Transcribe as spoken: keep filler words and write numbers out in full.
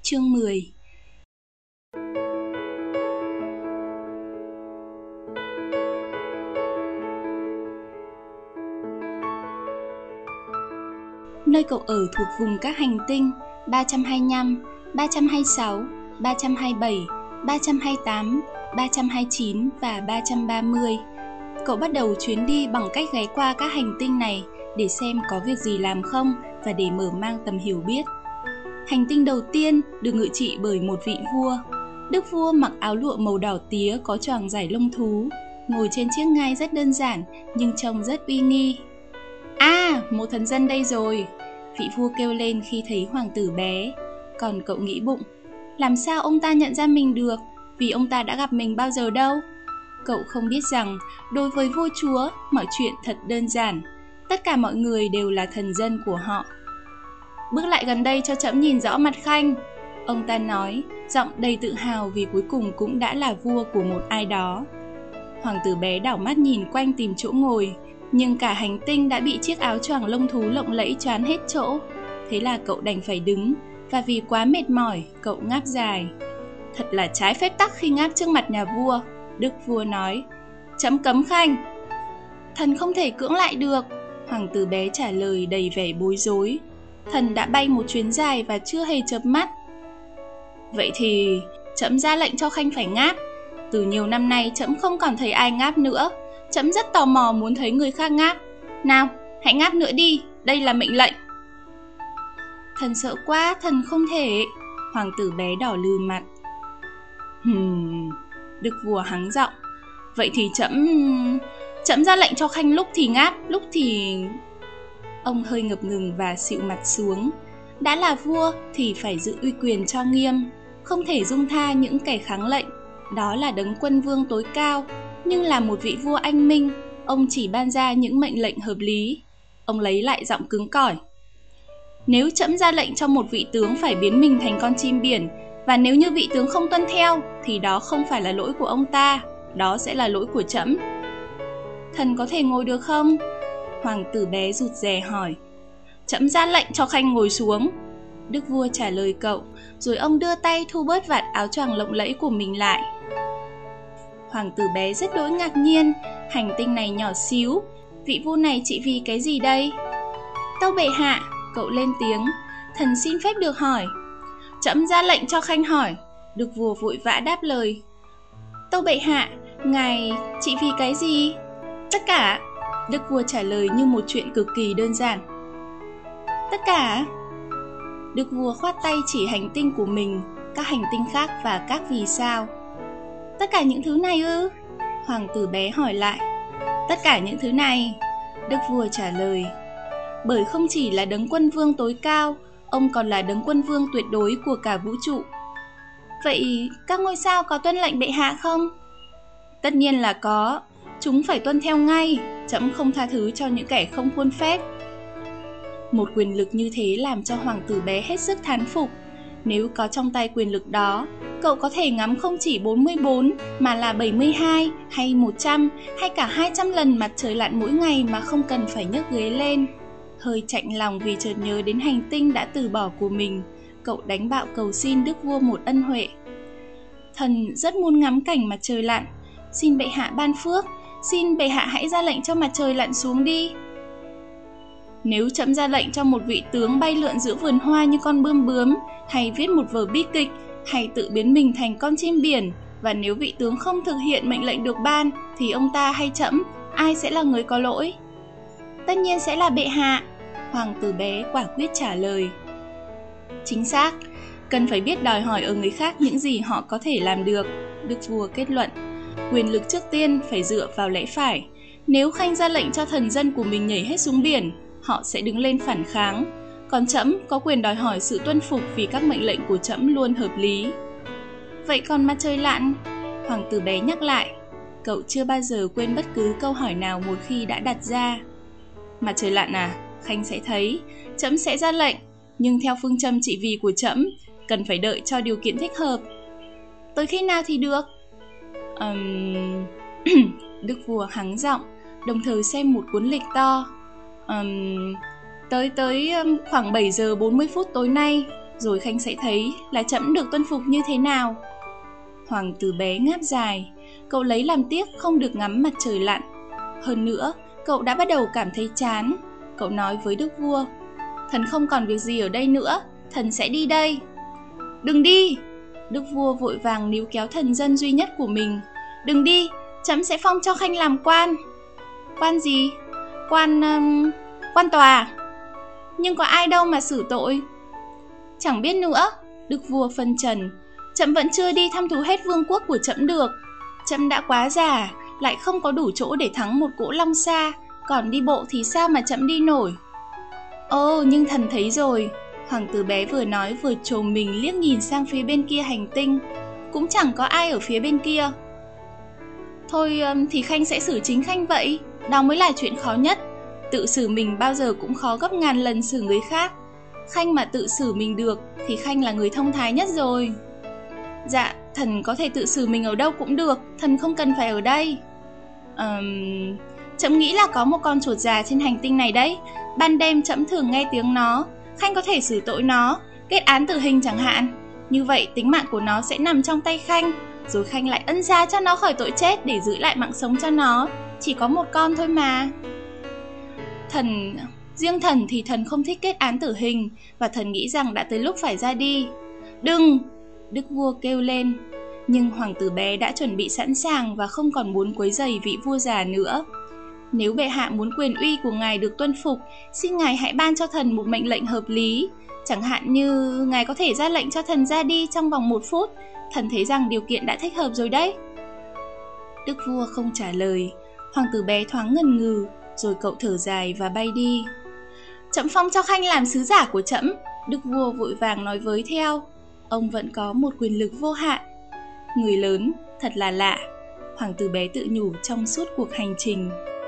Chương mười. Nơi cậu ở thuộc vùng các hành tinh ba trăm hai mươi lăm, ba trăm hai mươi sáu, ba trăm hai mươi bảy, ba trăm hai mươi tám, ba trăm hai mươi chín và ba trăm ba mươi. Cậu bắt đầu chuyến đi bằng cách ghé qua các hành tinh này để xem có việc gì làm không và để mở mang tầm hiểu biết. Hành tinh đầu tiên được ngự trị bởi một vị vua. Đức vua mặc áo lụa màu đỏ tía có choàng dải lông thú, ngồi trên chiếc ngai rất đơn giản nhưng trông rất uy nghi. À, một thần dân đây rồi, vị vua kêu lên khi thấy hoàng tử bé. Còn cậu nghĩ bụng, làm sao ông ta nhận ra mình được, vì ông ta đã gặp mình bao giờ đâu. Cậu không biết rằng, đối với vua chúa, mọi chuyện thật đơn giản. Tất cả mọi người đều là thần dân của họ. Bước lại gần đây cho trẫm nhìn rõ mặt khanh, ông ta nói, giọng đầy tự hào vì cuối cùng cũng đã là vua của một ai đó. Hoàng tử bé đảo mắt nhìn quanh tìm chỗ ngồi, nhưng cả hành tinh đã bị chiếc áo choàng lông thú lộng lẫy choán hết chỗ. Thế là cậu đành phải đứng, và vì quá mệt mỏi, cậu ngáp dài. Thật là trái phép tắc khi ngáp trước mặt nhà vua, đức vua nói. Trẫm cấm khanh. Thần không thể cưỡng lại được, hoàng tử bé trả lời đầy vẻ bối rối. Thần đã bay một chuyến dài và chưa hề chợp mắt. Vậy thì trẫm ra lệnh cho khanh phải ngáp. Từ nhiều năm nay trẫm không còn thấy ai ngáp nữa. Trẫm rất tò mò muốn thấy người khác ngáp. Nào, hãy ngáp nữa đi, đây là mệnh lệnh. Thần sợ quá, thần không thể. Hoàng tử bé đỏ lừ mặt. Hừm, đức vua hắng giọng. Vậy thì trẫm... trẫm ra lệnh cho khanh lúc thì ngáp, lúc thì... Ông hơi ngập ngừng và xịu mặt xuống. Đã là vua thì phải giữ uy quyền cho nghiêm, không thể dung tha những kẻ kháng lệnh. Đó là đấng quân vương tối cao, nhưng là một vị vua anh minh, ông chỉ ban ra những mệnh lệnh hợp lý. Ông lấy lại giọng cứng cỏi. Nếu trẫm ra lệnh cho một vị tướng phải biến mình thành con chim biển, và nếu như vị tướng không tuân theo, thì đó không phải là lỗi của ông ta, đó sẽ là lỗi của trẫm. Thần có thể ngồi được không? Hoàng tử bé rụt rè hỏi. Trẫm ra lệnh cho khanh ngồi xuống, đức vua trả lời cậu, rồi ông đưa tay thu bớt vạt áo choàng lộng lẫy của mình lại. Hoàng tử bé rất đỗi ngạc nhiên, hành tinh này nhỏ xíu, vị vua này trị vì cái gì đây? Tâu bệ hạ, cậu lên tiếng, thần xin phép được hỏi. Trẫm ra lệnh cho khanh hỏi, đức vua vội vã đáp lời. Tâu bệ hạ, ngài trị vì cái gì? Tất cả, đức vua trả lời như một chuyện cực kỳ đơn giản. Tất cả? Đức vua khoát tay chỉ hành tinh của mình, các hành tinh khác và các vì sao. Tất cả những thứ này ư? Hoàng tử bé hỏi lại. Tất cả những thứ này, đức vua trả lời. Bởi không chỉ là đấng quân vương tối cao, ông còn là đấng quân vương tuyệt đối của cả vũ trụ. Vậy các ngôi sao có tuân lệnh bệ hạ không? Tất nhiên là có, chúng phải tuân theo ngay, trẫm không tha thứ cho những kẻ không khuôn phép. Một quyền lực như thế làm cho hoàng tử bé hết sức thán phục. Nếu có trong tay quyền lực đó, cậu có thể ngắm không chỉ bốn mươi bốn mà là bảy mươi hai hay một trăm hay cả hai trăm lần mặt trời lặn mỗi ngày mà không cần phải nhấc ghế lên. Hơi chạnh lòng vì chợt nhớ đến hành tinh đã từ bỏ của mình, cậu đánh bạo cầu xin đức vua một ân huệ. Thần rất muốn ngắm cảnh mặt trời lặn, xin bệ hạ ban phước, xin bệ hạ hãy ra lệnh cho mặt trời lặn xuống đi. Nếu trẫm ra lệnh cho một vị tướng bay lượn giữa vườn hoa như con bươm bướm, hay viết một vở bi kịch, hay tự biến mình thành con chim biển, và nếu vị tướng không thực hiện mệnh lệnh được ban, thì ông ta hay trẫm, ai sẽ là người có lỗi? Tất nhiên sẽ là bệ hạ, hoàng tử bé quả quyết trả lời. Chính xác, cần phải biết đòi hỏi ở người khác những gì họ có thể làm được, đức vua kết luận. Quyền lực trước tiên phải dựa vào lẽ phải. Nếu khanh ra lệnh cho thần dân của mình nhảy hết xuống biển, họ sẽ đứng lên phản kháng. Còn trẫm có quyền đòi hỏi sự tuân phục vì các mệnh lệnh của trẫm luôn hợp lý. Vậy còn mặt trời lặn? Hoàng tử bé nhắc lại. Cậu chưa bao giờ quên bất cứ câu hỏi nào một khi đã đặt ra. Mặt trời lặn à, khanh sẽ thấy, trẫm sẽ ra lệnh, nhưng theo phương châm trị vì của trẫm, cần phải đợi cho điều kiện thích hợp. Tới khi nào thì được? Um... Đức vua hắng giọng, đồng thời xem một cuốn lịch to. Um... Tới tới khoảng bảy giờ bốn mươi phút tối nay, rồi Khanh sẽ thấy là trẫm được tuân phục như thế nào. Hoàng tử bé ngáp dài, cậu lấy làm tiếc không được ngắm mặt trời lặn. Hơn nữa, cậu đã bắt đầu cảm thấy chán. Cậu nói với đức vua, thần không còn việc gì ở đây nữa, thần sẽ đi đây. Đừng đi! Đức vua vội vàng níu kéo thần dân duy nhất của mình. Đừng đi, trẫm sẽ phong cho Khanh làm quan. Quan gì? Quan... Um, quan tòa. Nhưng có ai đâu mà xử tội. Chẳng biết nữa, đức vua phân trần. Trẫm vẫn chưa đi thăm thú hết vương quốc của trẫm được. Trẫm đã quá già, lại không có đủ chỗ để thắng một cỗ long xa, còn đi bộ thì sao mà trẫm đi nổi. Ồ, nhưng thần thấy rồi. Hoàng tử bé vừa nói vừa trồm mình liếc nhìn sang phía bên kia hành tinh. Cũng chẳng có ai ở phía bên kia. Thôi thì Khanh sẽ xử chính Khanh vậy. Đó mới là chuyện khó nhất. Tự xử mình bao giờ cũng khó gấp ngàn lần xử người khác. Khanh mà tự xử mình được thì Khanh là người thông thái nhất rồi. Dạ, thần có thể tự xử mình ở đâu cũng được, thần không cần phải ở đây. um, Trẫm nghĩ là có một con chuột già trên hành tinh này đấy. Ban đêm trẫm thường nghe tiếng nó. Khanh có thể xử tội nó, kết án tử hình chẳng hạn. Như vậy tính mạng của nó sẽ nằm trong tay Khanh, rồi Khanh lại ân xá cho nó khỏi tội chết để giữ lại mạng sống cho nó. Chỉ có một con thôi mà. Thần... Riêng thần thì thần không thích kết án tử hình, và thần nghĩ rằng đã tới lúc phải ra đi. Đừng! Đức vua kêu lên. Nhưng hoàng tử bé đã chuẩn bị sẵn sàng và không còn muốn quấy rầy vị vua già nữa. Nếu bệ hạ muốn quyền uy của ngài được tuân phục, xin ngài hãy ban cho thần một mệnh lệnh hợp lý. Chẳng hạn như ngài có thể ra lệnh cho thần ra đi trong vòng một phút. Thần thấy rằng điều kiện đã thích hợp rồi đấy. Đức vua không trả lời. Hoàng tử bé thoáng ngần ngừ, rồi cậu thở dài và bay đi. Trẫm phong cho Khanh làm sứ giả của trẫm. Đức vua vội vàng nói với theo. Ông vẫn có một quyền lực vô hạn. Người lớn thật là lạ. Hoàng tử bé tự nhủ trong suốt cuộc hành trình.